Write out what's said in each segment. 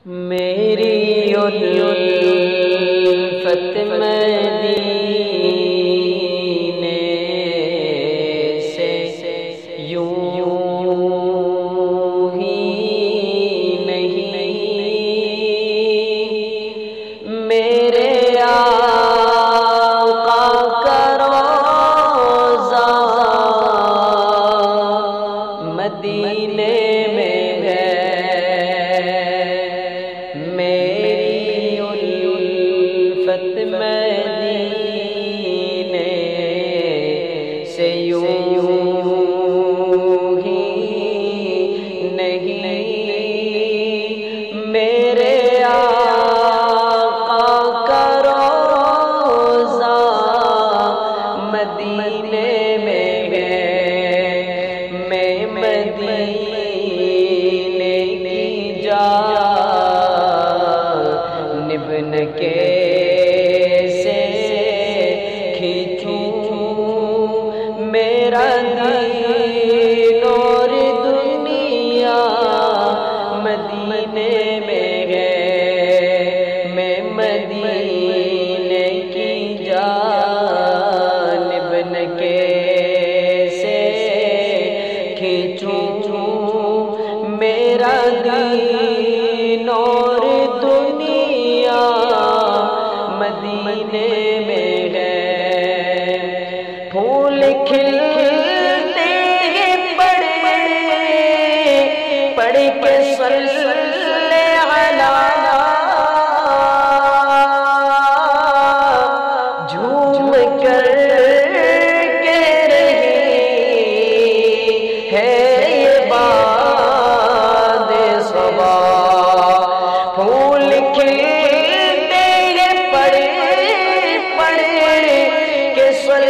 میری الفت مدینے سے یوں ہی نہیں، میرے آقا کا روضہ مدینے میں مدینے سے یوں ہی نہیں، میرے آقا کا روضہ مدینے میں ہے، میں مدینے کی جانب نہ میرا دین اور دنیا مدینے میں ہے، میں مدینے کی جانب نہ کیسے کھینچوں، میرا دین اور دنیا مدینے میں ہے، پھول کھلتے پڑے پڑھ کے صلی علی جھوم کر کے رہی ہے یہ باد صبا، پھول کھلتے پڑے کے صلی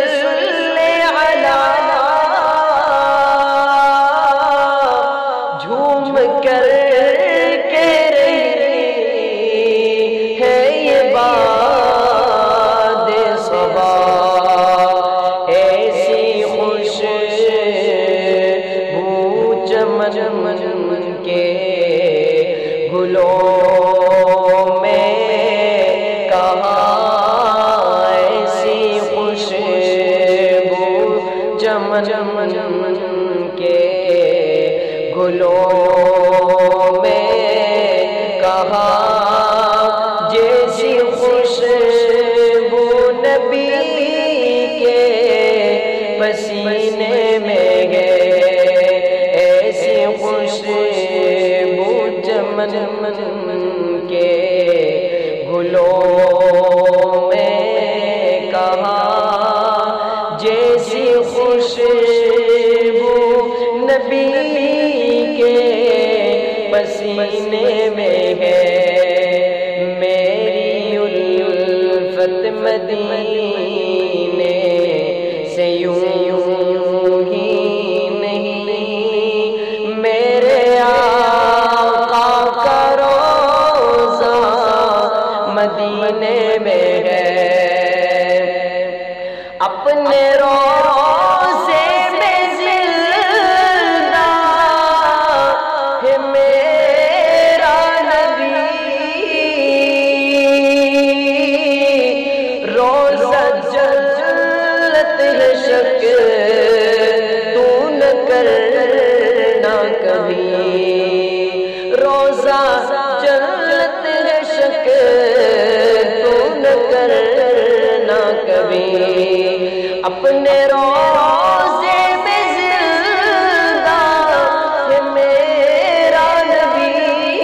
جھوم کر کے رہی ہے یہ باد صبا، ایسی خوشبو چمن کے گلوں میں کہاں، ایسی خوشبو چمن کے گلوں میں کہاں، جیسی خوشبو نبی کے پسینے میں ہے، ایسی خوشبو چمن کے گلوں میں کہاں، جیسی خوشبو نبی کے پسینے میں ہے، میری الفت مدینے سے یوں ہی نہیں، میرے آقا کا روضہ مدینے میں ہے، اپنے روضے میں زندہ ہے میرا نبی، روضہ جنت ہے شک تو نہ کرنا کبھی، روضہ جنت ہے شک تو نہ کرنا کبھی، اپنے روضے میں زندہ ہے میرا نبی،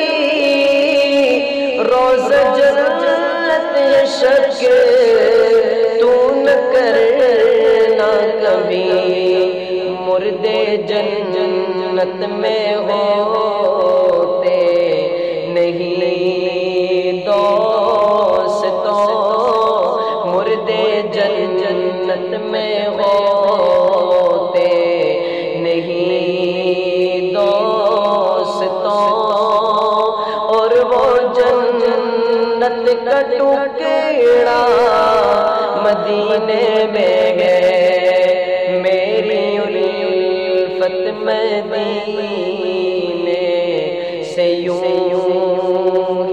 روضہ جنت ہے شک تو نہ کرنا کبھی، مردے جنت میں ہوتے نہیں دوستوں، مردے جنت میں ہوتے نہیں دوستوں، اور وہ جنت کا ٹکڑا مدینے میں ہے، میری الفت مدینے سے یوں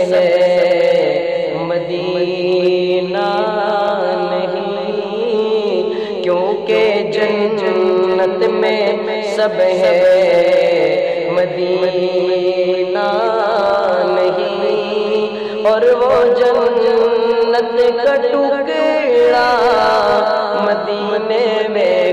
ہے مدینہ نہیں، کیونکہ جنت میں سب ہے مدینہ نہیں، اور وہ جنت کا ٹکڑا مدینے میں